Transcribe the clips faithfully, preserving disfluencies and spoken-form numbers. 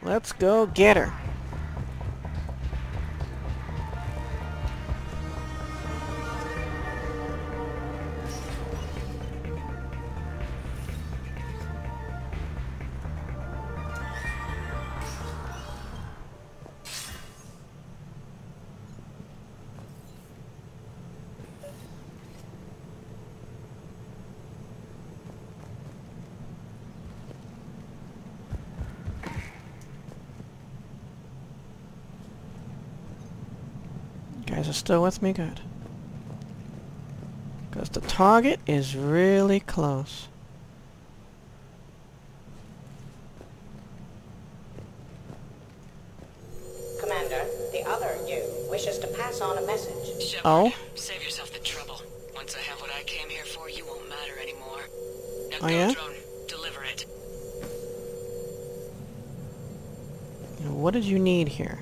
Let's go get her. Guys are still with me? Good. Because the target is really close. Commander, the other you wishes to pass on a message. Shepard, oh? Save yourself the trouble. Once I have what I came here for, you won't matter anymore. Now Oh, go, yeah? drone. Deliver it. What did you need here?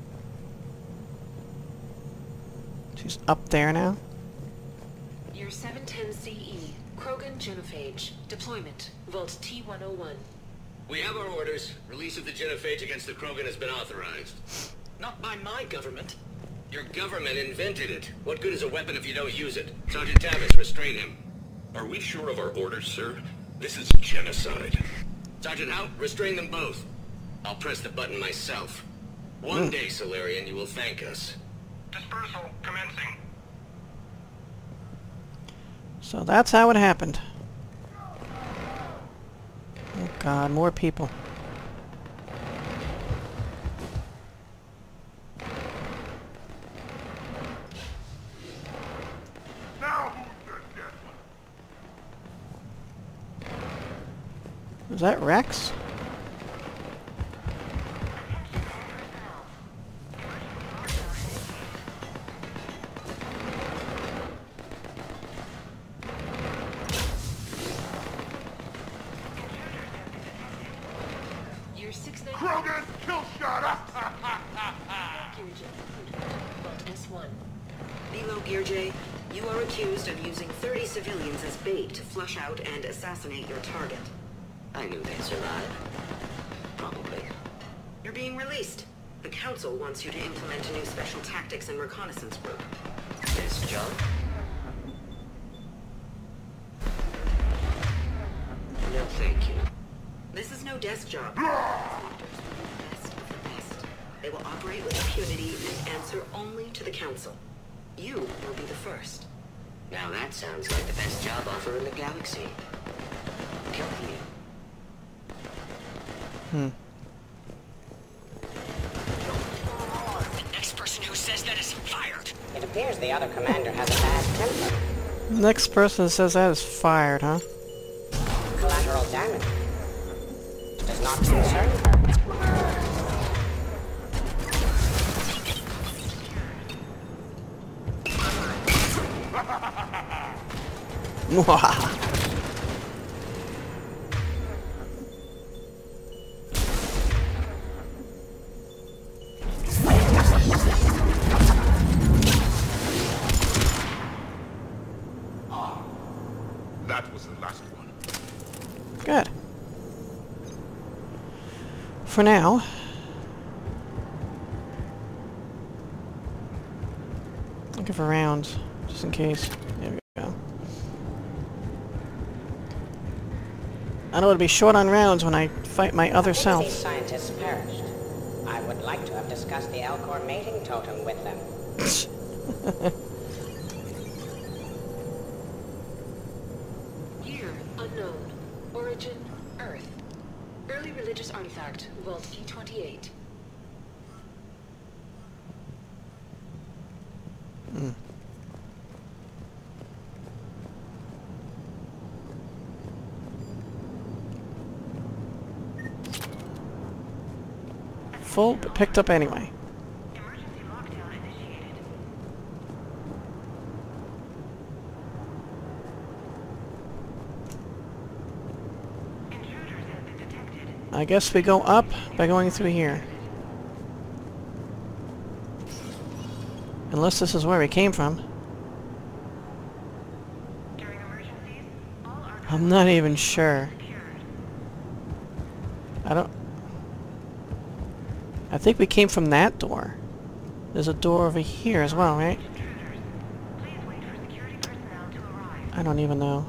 She's up there now? Year seven ten C E, Krogan genophage. Deployment, Vault T one oh one. We have our orders. Release of the genophage against the Krogan has been authorized. Not by my government. Your government invented it. What good is a weapon if you don't use it? Sergeant Tavis, restrain him. Are we sure of our orders, sir? This is genocide. Sergeant Howe, restrain them both. I'll press the button myself. One Mm. day, Solarian, you will thank us. Dispersal commencing. So that's how it happened. Oh god, more people. Now who's the dead one? Is that Rex? Year six nine. Krogan, kill shot! Vault S one. Below Gearjay, you are accused of using thirty civilians as bait to flush out and assassinate your target. I knew they'd survive. Probably. You're being released. The Council wants you to implement a new special tactics and reconnaissance group. This job? No, thank you. This is no desk job. Inspectors will be the best of the best. They will operate with impunity and answer only to the Council. You will be the first. Now that sounds like the best job offer in the galaxy. Kill you. Hmm. The next person who says that is fired. It appears the other commander has a bad temper. Next person that says that is fired, huh? Collateral damage. Does not concern her. Mwah. That was the last one. Good. For now. Looking for rounds, just in case. There we go. I know it'll be short on rounds when I fight my other These self. scientists perished. I would like to have discussed the Alcor mating totem with them. Year unknown. Origin Earth. Early religious artifact, Vault E twenty-eight. Hmm. Full, but picked up anyway. Emergency lockdown initiated. Intruders have been detected. I guess we go up by going through here. Unless this is where we came from. During emergencies, all archival I'm not even sure. secured. I don't... I think we came from that door. There's a door over here as well, right? I don't even know.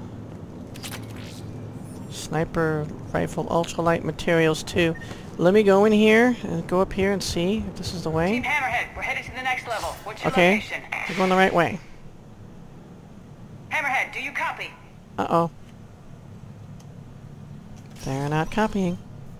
Sniper rifle, ultralight materials too. Let me go in here and go up here and see if this is the way. Team Hammerhead, we're headed to the next level. What's your Okay, location? we're going the right way. Hammerhead, do you copy? Uh-oh. They're not copying.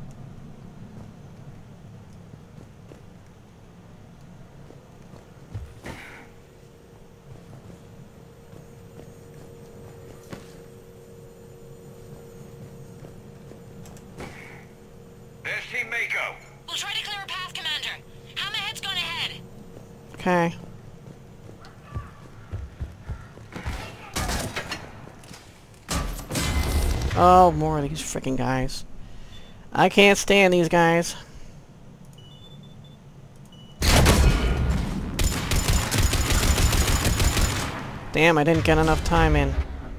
There's Team Mako. We'll try to clear a path, Commander. Hammerhead's gone ahead. Okay. Oh, more of these freaking guys. I can't stand these guys. Damn, I didn't get enough time in.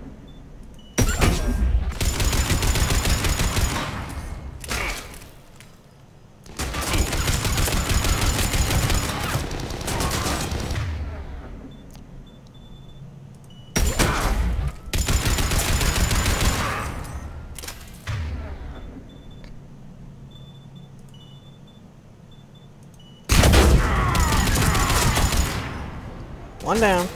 One down.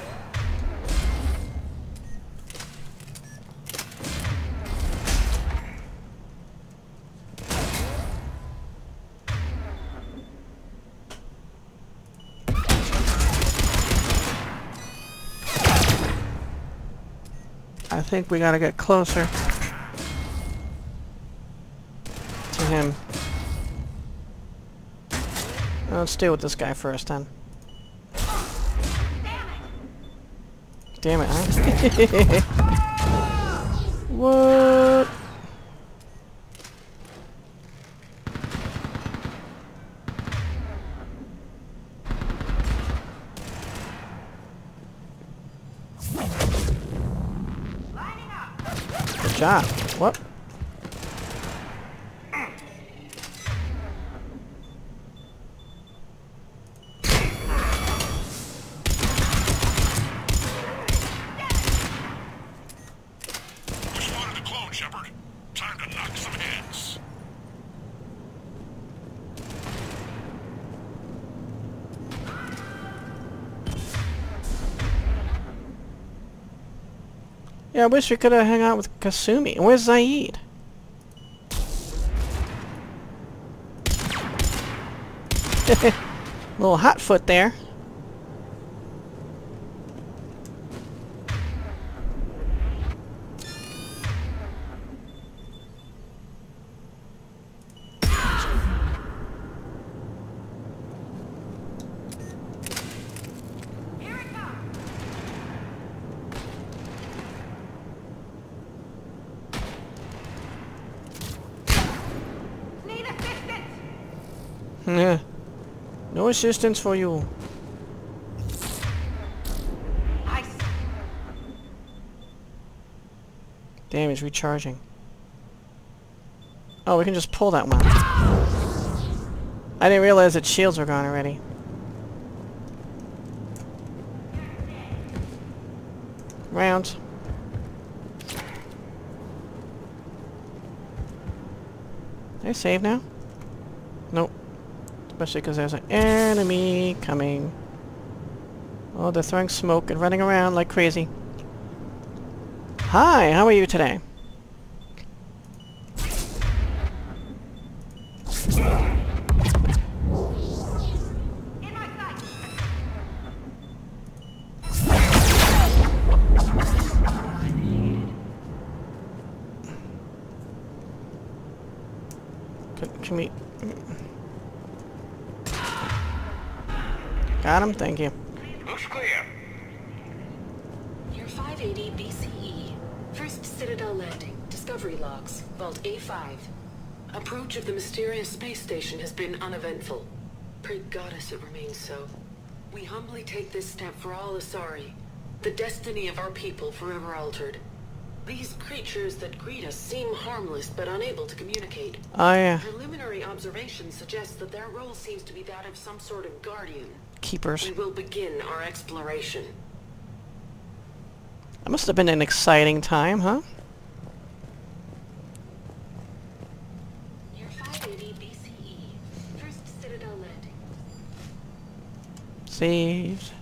I think we gotta get closer to him. Let's deal with this guy first then. Damn it, huh? What? Good job. What? Shepard, time to knock some heads. Yeah, I wish we could have hung out with Kasumi. And where's Zaid? Little hot foot there. Yeah. No assistance for you. Nice. Damn, he's recharging. Oh, we can just pull that one. I didn't realize that shields were gone already. Rounds. Did I save now? Nope. Especially because there's an enemy coming. Oh, they're throwing smoke and running around like crazy. Hi, how are you today? Can, can we... Got him, thank you. Looks clear. You're five eighty B C E. First Citadel landing. Discovery logs. Vault A five. Approach of the mysterious space station has been uneventful. Pray Goddess it remains so. We humbly take this step for all Asari. The destiny of our people forever altered. These creatures that greet us seem harmless but unable to communicate. Oh yeah. Preliminary observation suggests that their role seems to be that of some sort of guardian. Keepers. We will begin our exploration. That must have been an exciting time, huh? Year five eighty B C E. First Citadel landing. Saved.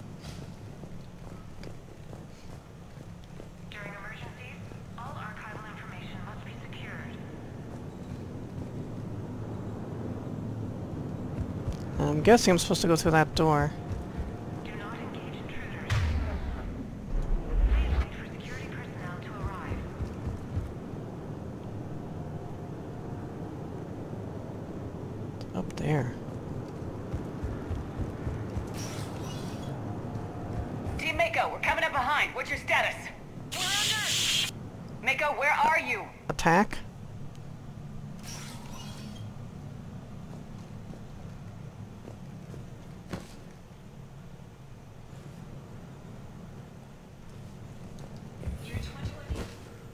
During emergencies, all archival information must be secured. I'm guessing I'm supposed to go through that door. Do not engage intruders. Please wait for security personnel to arrive. Up there. Team Mako, we're coming up behind. What's your status? We're under! Mako, where are you? Attack. Year twenty-one.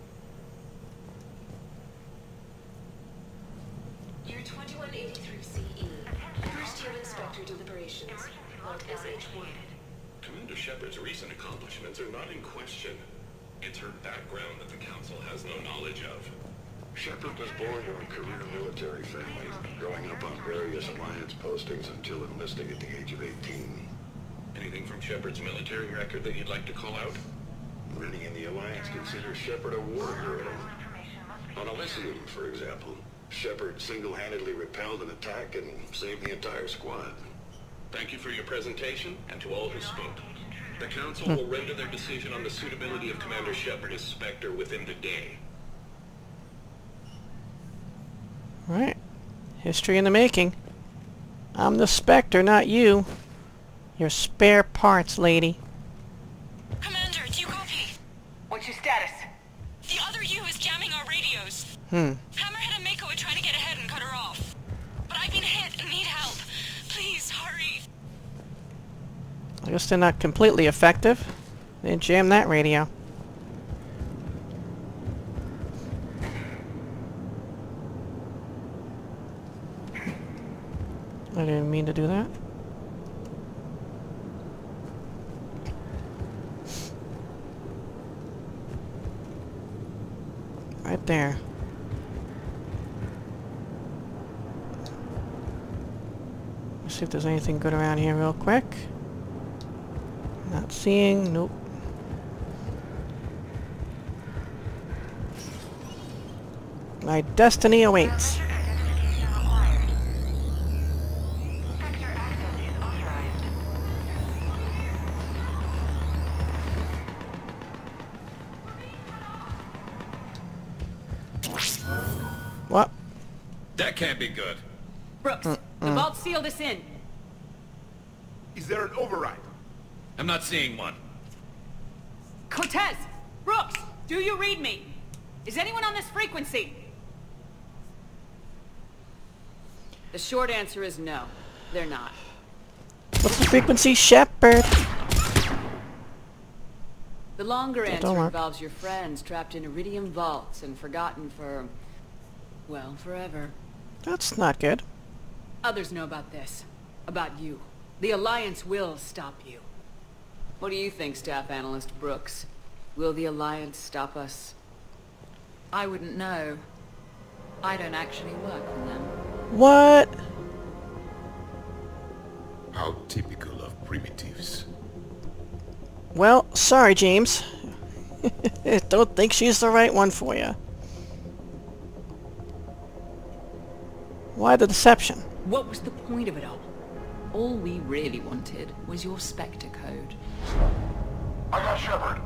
Year twenty-one eighty-three C E. First year inspector deliberations. Log S H one. Commander Shepard's recent accomplishments are not in question. It's her background that the Council has no knowledge of. Shepard was born to a career military family, growing up on various Alliance postings until enlisting at the age of eighteen. Anything from Shepard's military record that you'd like to call out? Many in the Alliance consider Shepard a war hero. On Elysium, for example, Shepard single-handedly repelled an attack and saved the entire squad. Thank you for your presentation, and to all who spoke. The Council will render their decision on the suitability of Commander Shepard as Spectre within the day. Right. History in the making. I'm the Spectre, not you. Your spare parts, lady. Commander, do you copy? What's your status? The other U is jamming our radios. Hmm. Hammerhead and Mako are trying to get ahead and cut her off. But I've been hit and need help. Please, hurry. I guess they're not completely effective. They jammed that radio. I didn't mean to do that. Right there. Let's see if there's anything good around here real quick. Not seeing, nope. My destiny awaits. What? That can't be good. Brooks, mm -mm. the vault sealed us in. Is there an override? I'm not seeing one. Cortez! Brooks! Do you read me? Is anyone on this frequency? The short answer is no. They're not. What's the frequency, Shepard? The longer Don't answer work. involves your friends trapped in iridium vaults and forgotten for... well, forever. That's not good. Others know about this. About you. The Alliance will stop you. What do you think, Staff Analyst Brooks? Will the Alliance stop us? I wouldn't know. I don't actually work for them. What? How typical of primitives. Well, sorry, James. Don't think she's the right one for you. Why the deception? What was the point of it all? All we really wanted was your Spectre code. I got Shepard.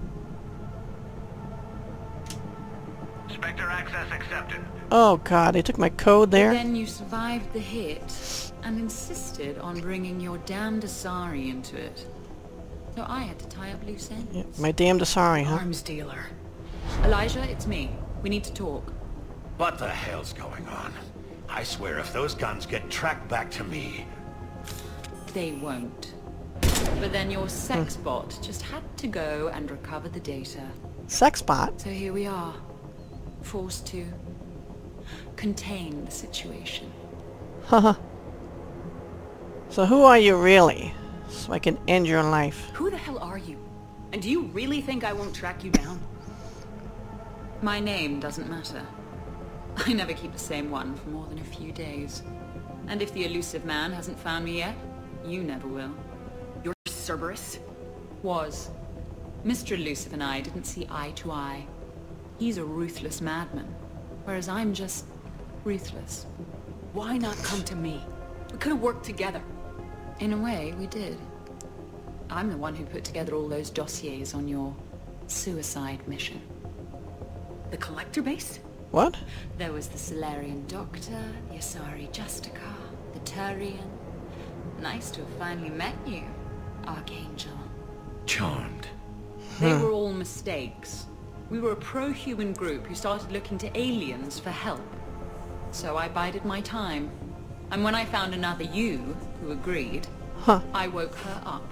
Spectre access accepted. Oh god, they took my code there? Then you survived the hit and insisted on bringing your damned Asari into it. So I had to tie up loose ends. Yeah, my damned Asari, huh? Arms dealer. Elijah, it's me. We need to talk. What the hell's going on? I swear if those guns get tracked back to me... They won't. But then your sex bot just had to go and recover the data. Sex bot? So here we are, forced to contain the situation. Haha. So who are you really? So I can end your life. Who the hell are you? And do you really think I won't track you down? My name doesn't matter. I never keep the same one for more than a few days. And if the elusive man hasn't found me yet, you never will. You're Cerberus? Was. Mister Elusive and I didn't see eye to eye. He's a ruthless madman, whereas I'm just ruthless. Why not come to me? We could have worked together. In a way, we did. I'm the one who put together all those dossiers on your suicide mission. The collector base? What? There was the Solarian Doctor, the Asari Justicar, the Turian. Nice to have finally met you, Archangel. Charmed. They were all mistakes. We were a pro-human group who started looking to aliens for help. So I bided my time. And when I found another you who agreed, huh. I woke her up.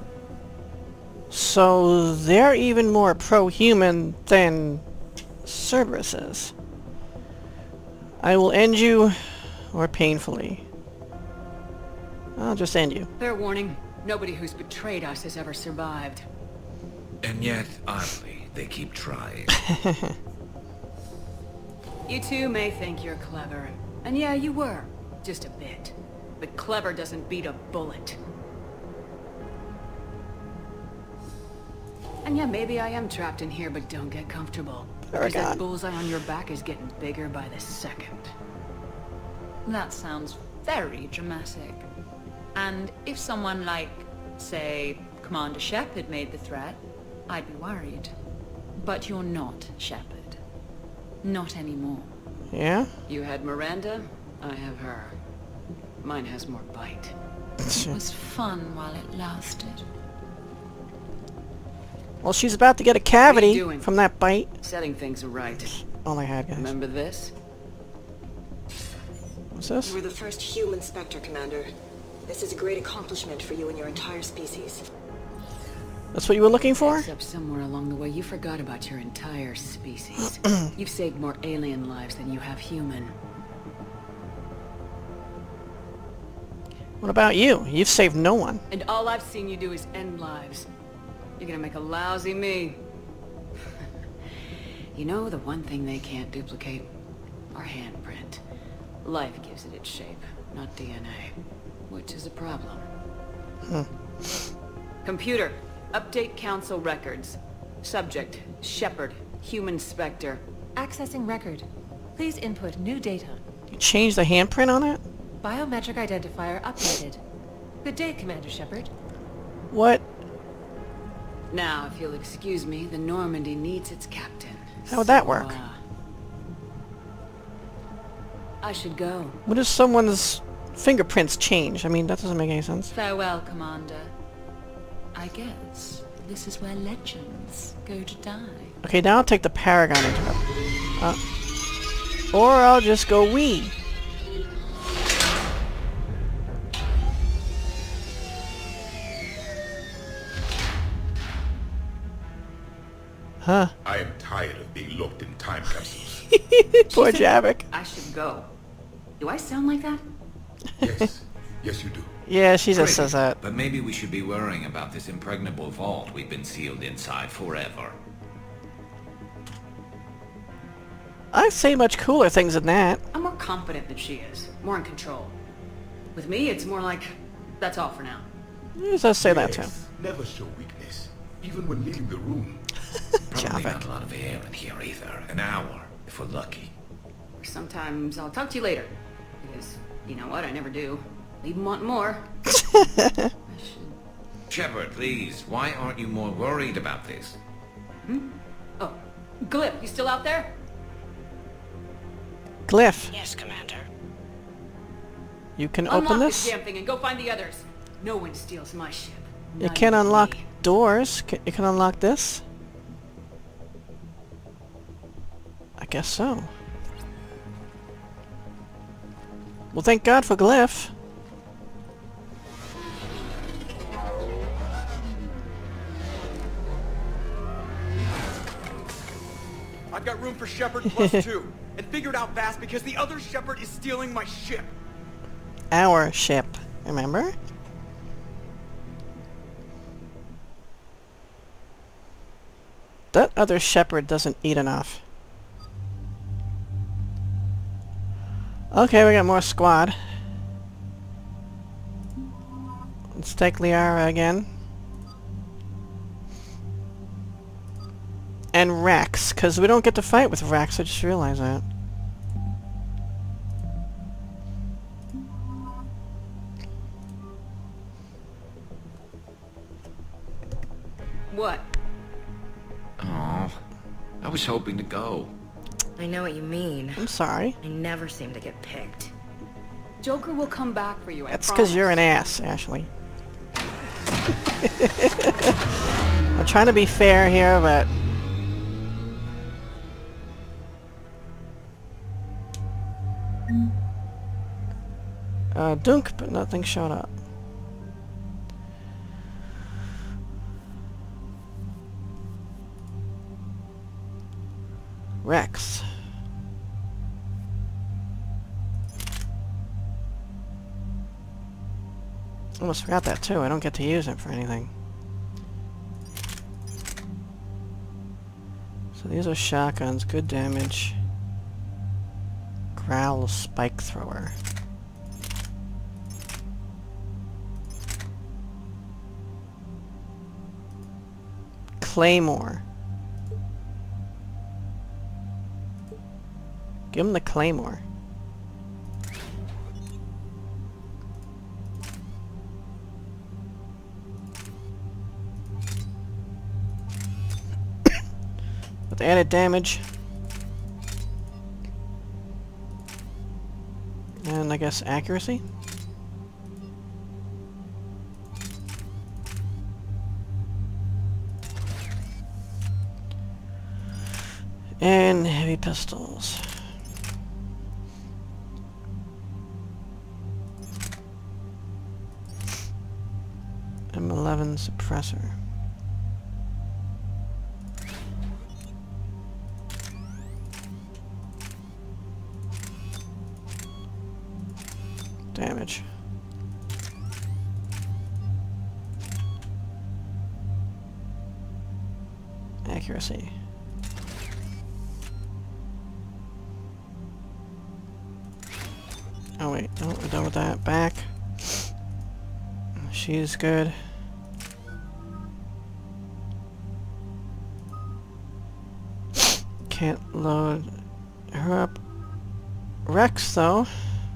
So they're even more pro-human than Cerberus is. I will end you, or painfully. I'll just end you. Fair warning, nobody who's betrayed us has ever survived. And yet, oddly, they keep trying. You two may think you're clever. And yeah, you were. Just a bit. But clever doesn't beat a bullet. And yeah, maybe I am trapped in here, but don't get comfortable. Because that bullseye on your back is getting bigger by the second. That sounds very dramatic. And if someone like, say, Commander Shepard made the threat, I'd be worried. But you're not Shepard. Not anymore. Yeah? You had Miranda, I have her. Mine has more bite. It was fun while it lasted. Well, she's about to get a cavity from that bite. Setting things right. All I had, guys. Remember this? What's this? You were the first human Spectre, Commander. This is a great accomplishment for you and your entire species. That's what you were looking for? Except somewhere along the way you forgot about your entire species. You've saved more alien lives than you have human. What about you? You've saved no one. And all I've seen you do is end lives. You're gonna make a lousy me. You know the one thing they can't duplicate? Our handprint. Life gives it its shape, not D N A. Which is a problem. Hmm. Computer, update council records. Subject, Shepard, human Spectre. Accessing record. Please input new data. You changed the handprint on it? Biometric identifier updated. Good day, Commander Shepard. What? Now, if you'll excuse me, the Normandy needs its captain. How would that So, work? Uh, I should go. What if someone's fingerprints change? I mean, that doesn't make any sense. Farewell, Commander. I guess this is where legends go to die. Okay, now I'll take the Paragon into it. Uh, or I'll just go wee. Huh. I am tired of being locked in time capsules. Poor Javik. I should go. Do I sound like that? Yes. Yes, you do. Yeah, she just Crazy, says that. But maybe we should be worrying about this impregnable vault we've been sealed inside forever. I say much cooler things than that. I'm more confident than she is. More in control. With me, it's more like, that's all for now. Yes, I say that too. Yes, never show weakness, even when leaving the room. Probably not a lot of air in here either. An hour, if we're lucky. Sometimes I'll talk to you later. Because, you know what, I never do. Leave 'em wanting more. Shepard, please, why aren't you more worried about this? Hmm? Oh, Glyph, you still out there? Glyph. Yes, Commander. You can Unlock open this this? damn thing and go find the others. No one steals my ship. You Not can even unlock me. doors. Ca- You can unlock this? I guess so. Well, thank God for Glyph. for Shepard plus two. And figure it out fast because the other Shepard is stealing my ship. Our ship, remember? That other Shepard doesn't eat enough. Okay, we got more squad. Let's take Liara again. And Rex, because we don't get to fight with Rex, I just realized that. What? Oh, I was hoping to go. I know what you mean. I'm sorry. I never seem to get picked. Joker will come back for you, I That's promise. because you're an ass, Ashley. I'm trying to be fair here, but... Uh, dunk, but nothing showed up. Rex. Almost forgot that too. I don't get to use it for anything. So these are shotguns, good damage. Growl spike thrower. Claymore. Give him the Claymore. With added damage. And I guess accuracy. And heavy pistols. M eleven suppressor. Damage. Accuracy. Oh wait, no, we're done with that. Back. She's good. Can't load her up. Rex, though.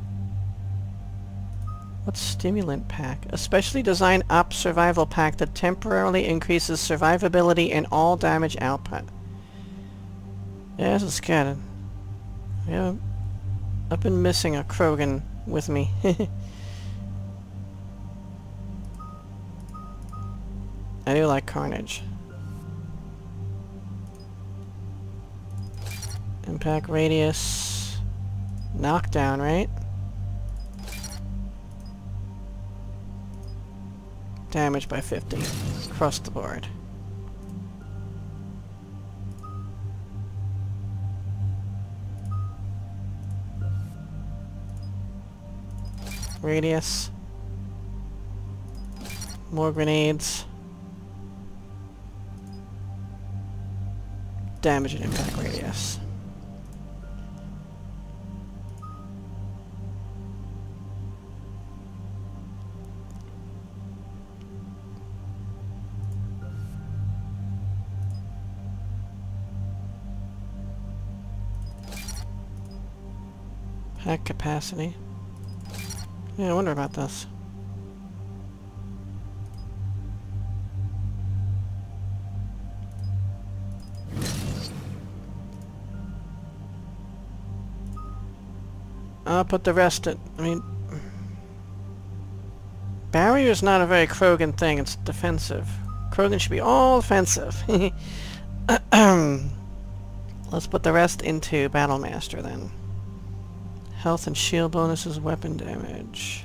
What's stimulant pack? A specially designed op survival pack that temporarily increases survivability and all damage output. Yeah, this is good. Yeah, I've been missing a Krogan with me. I do like Carnage. Impact radius. Knockdown, right? Damage by fifty. Across the board. Radius. More grenades. Damage and impact radius. Pack capacity. Yeah, I wonder about this. I'll put the rest at, I mean... Barrier's not a very Krogan thing, it's defensive. Krogan should be all offensive. Let's put the rest into Battlemaster then. Health and shield bonuses, weapon damage.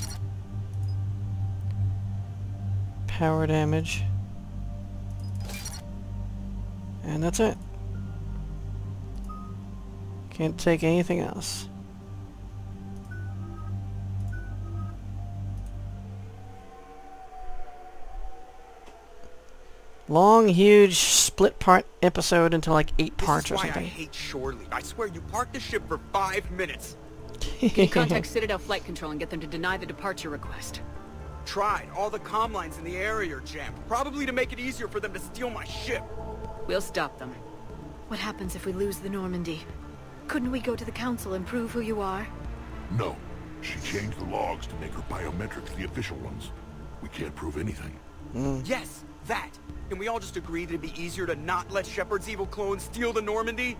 Power damage. And that's it. Can't take anything else. Long, huge, split-part episode into like eight parts or This is why something. I hate shore leave. I swear you parked the ship for five minutes. Can you contact Citadel Flight Control and get them to deny the departure request? Tried. All the comm lines in the area are jammed. Probably to make it easier for them to steal my ship. We'll stop them. What happens if we lose the Normandy? Couldn't we go to the Council and prove who you are? No. She changed the logs to make her biometrics the official ones. We can't prove anything. Mm. Yes, that. Can we all just agree that it'd be easier to not let Shepard's evil clone steal the Normandy?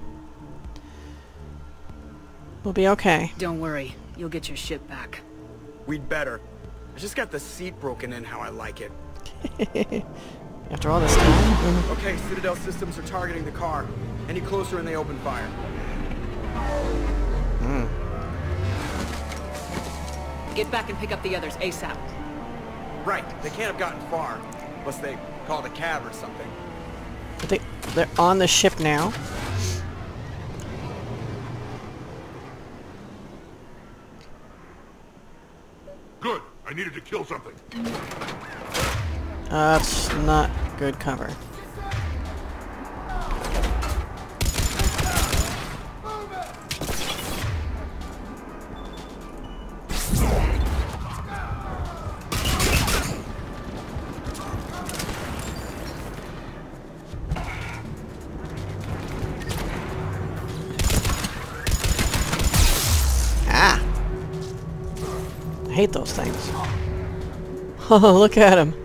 We'll be okay. Don't worry. You'll get your ship back. We'd better. I just got the seat broken in how I like it. After all this time? Okay, Citadel systems are targeting the car. Any closer and they open fire. Mm. Get back and pick up the others ASAP. Right, they can't have gotten far. Unless they called a cab or something. I think they're on the ship now. Good. I needed to kill something. Uh, that's not good cover. Ah! I hate those things. Oh, look at him.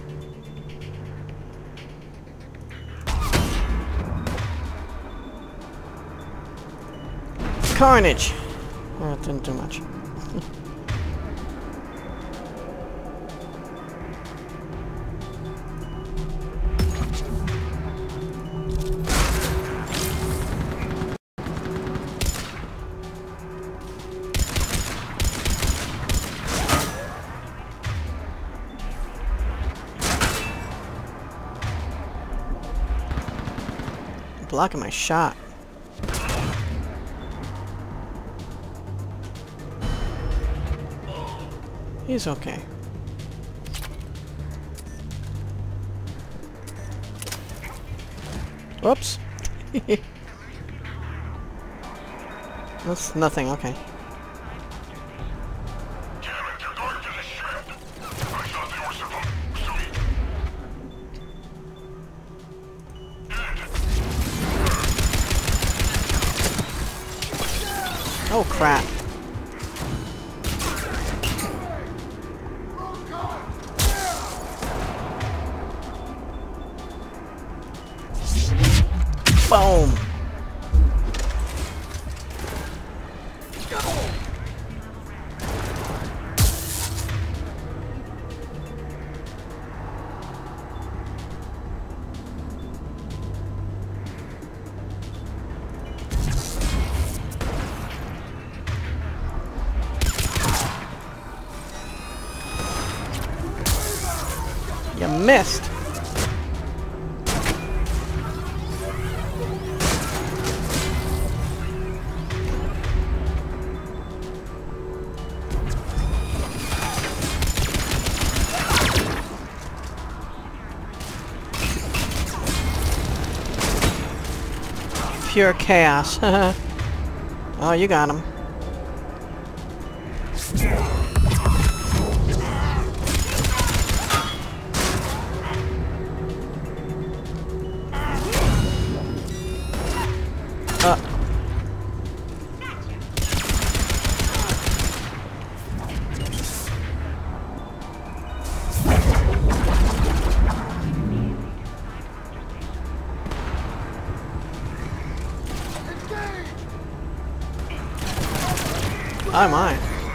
Carnage! Oh, it didn't do much. Blocking my shot. He's okay. Whoops. That's nothing, okay. Oh crap. Boom. You missed. Pure chaos. Oh, you got him. Uh. Oh my.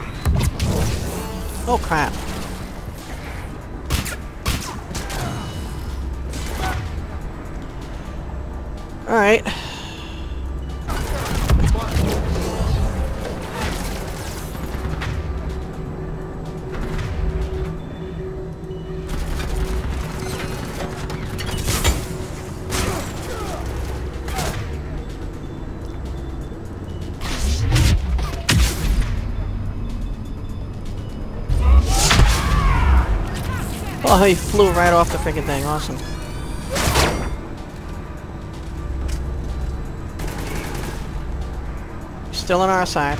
Oh crap. Alright. Oh, he flew right off the freaking thing. Awesome. Still on our side.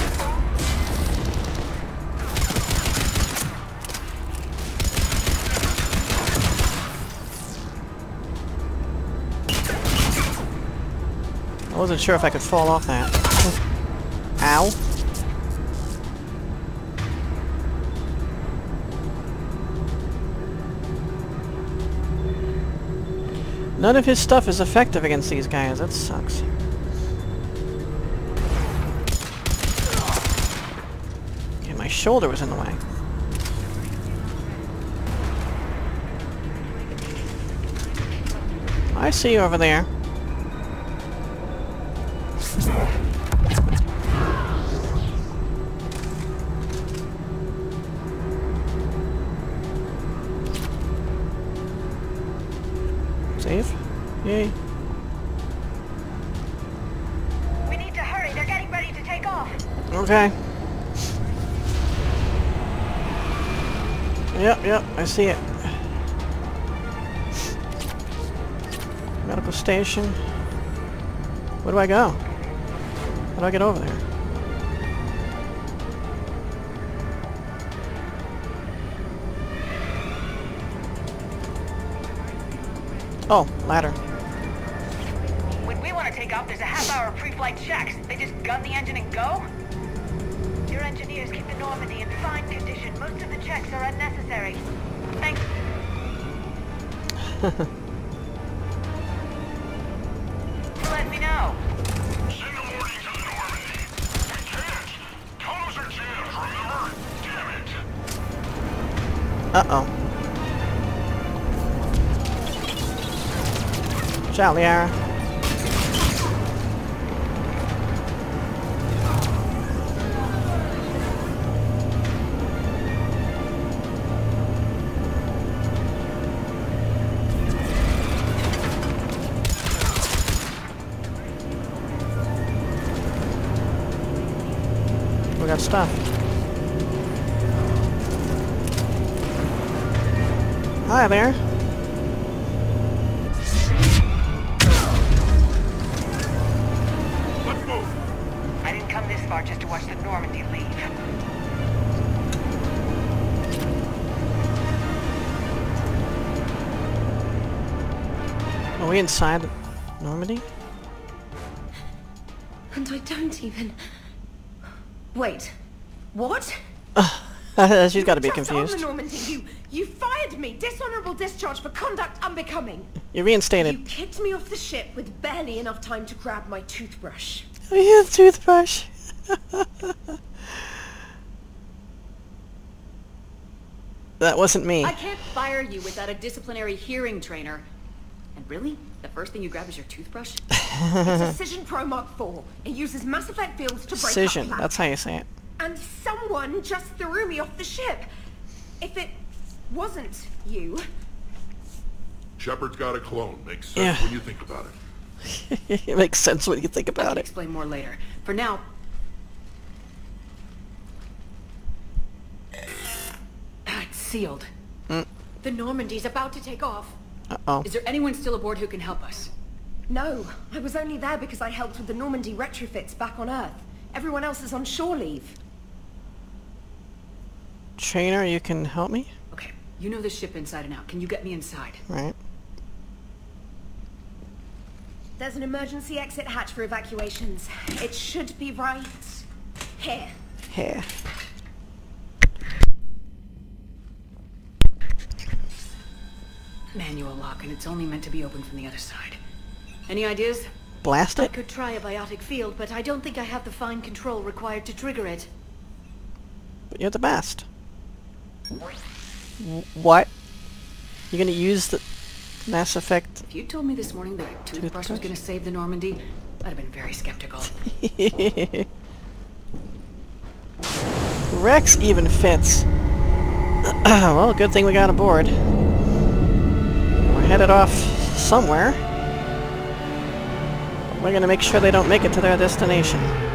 I wasn't sure if I could fall off that. Ow. None of his stuff is effective against these guys. That sucks. Okay, my shoulder was in the way. I see you over there. Save? Yay. We need to hurry. They're getting ready to take off. Okay. Yep, yep, I see it. Medical station. Where do I go? How do I get over there? Oh, ladder. When we want to take off, there's a half hour pre-flight checks. They just gun the engine and go? Your engineers keep the Normandy in fine condition. Most of the checks are unnecessary. Thanks. Let me know. Send a warning to the Normandy. We can't. Tunnels are jammed, remember? Damn it. Uh-oh. Watch out, Liara. We got stuff. Hi there. Let's move. I didn't come this far just to watch the Normandy leave. Are we inside Normandy? And I don't even... Wait. What? She's got to be Just confused. on the Normandy, you, you fired me. Dishonorable discharge for conduct unbecoming. You're reinstated. You kicked me off the ship with barely enough time to grab my toothbrush. Oh, you have a toothbrush. That wasn't me. I can't fire you without a disciplinary hearing trainer. And really? The first thing you grab is your toothbrush? It's a Cision Pro Mark four. It uses mass effect fields to break Cision, up that's how you say it. And someone just threw me off the ship. If it wasn't you... Shepard's got a clone. Makes sense Yeah. when you think about it. It makes sense when you think I about can it. explain more later. For now... It's sealed. Mm. The Normandy's about to take off. Uh-oh. Is there anyone still aboard who can help us? No, I was only there because I helped with the Normandy retrofits back on Earth. Everyone else is on shore leave. Trainer, you can help me? Okay, you know the ship inside and out. Can you get me inside? Right. There's an emergency exit hatch for evacuations. It should be right here. Here. Manual lock, and it's only meant to be opened from the other side. Any ideas? Blast I it? could try a biotic field, but I don't think I have the fine control required to trigger it. But you're the best. W what? You're gonna use the Mass Effect? If you told me this morning that a toothbrush was going to save the Normandy, I'd have been very skeptical. Rex even fits. Well, good thing we got aboard. We're headed off somewhere. We're gonna make sure they don't make it to their destination.